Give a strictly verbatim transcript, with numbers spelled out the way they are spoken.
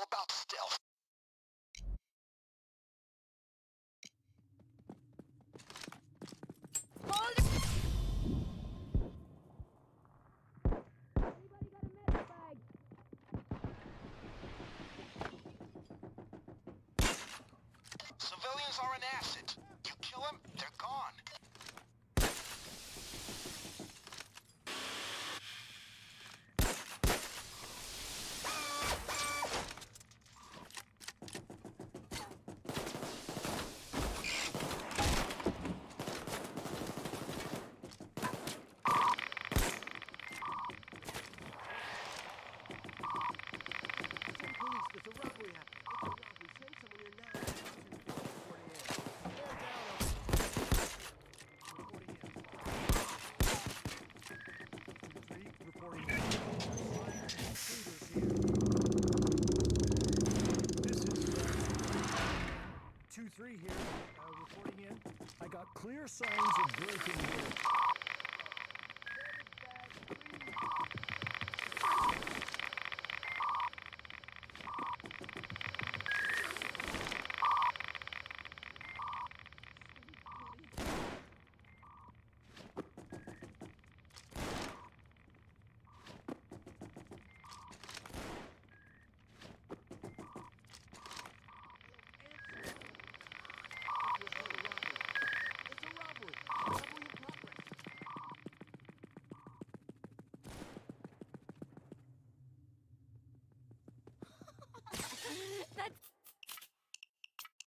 about stealth? Civilians are an asset. You kill them, they're gone. two three here, uh, reporting in. I got clear signs of breaking here.